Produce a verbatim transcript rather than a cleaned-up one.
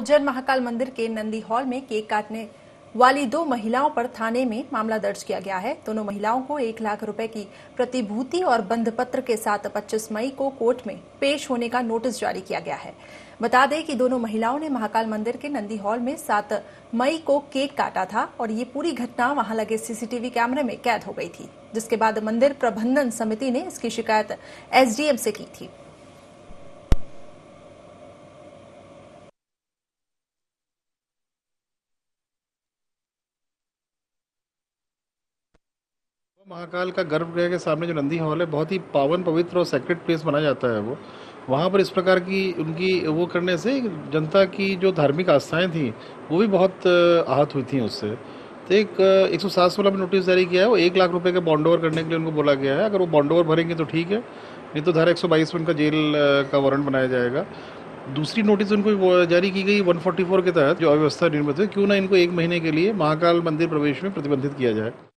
उज्जैन महाकाल मंदिर के नंदी हॉल में केक काटने वाली दो महिलाओं पर थाने में मामला दर्ज किया गया है। दोनों महिलाओं को एक लाख रुपए की प्रतिभूति और बंध पत्र के साथ पच्चीस मई को कोर्ट में पेश होने का नोटिस जारी किया गया है। बता दें कि दोनों महिलाओं ने महाकाल मंदिर के नंदी हॉल में सात मई को केक काटा था और ये पूरी घटना वहां लगे सीसीटीवी कैमरे में कैद हो गई थी, जिसके बाद मंदिर प्रबंधन समिति ने इसकी शिकायत एसडीएम से की थी। महाकाल का गर्भगृह के सामने जो नंदी हॉल है, बहुत ही पावन पवित्र और सेक्रेट प्लेस माना जाता है। वो वहाँ पर इस प्रकार की उनकी वो करने से जनता की जो धार्मिक आस्थाएं थी वो भी बहुत आहत हुई थी उससे। तो एक एक सौ सात सोलह में नोटिस जारी किया है। वो एक लाख रुपए का बॉन्ड ओवर करने के लिए उनको बोला गया है। अगर वो बॉन्ड ओवर भरेंगे तो ठीक है, नहीं तो धारा एक सौ बाईस में उनका जेल का वारंट बनाया जाएगा। दूसरी नोटिस उनको जारी की गई एक सौ चौवालीस के तहत, जो अव्यवस्था निर्मित है, क्यों ना इनको एक महीने के लिए महाकाल मंदिर प्रवेश में प्रतिबंधित किया जाए।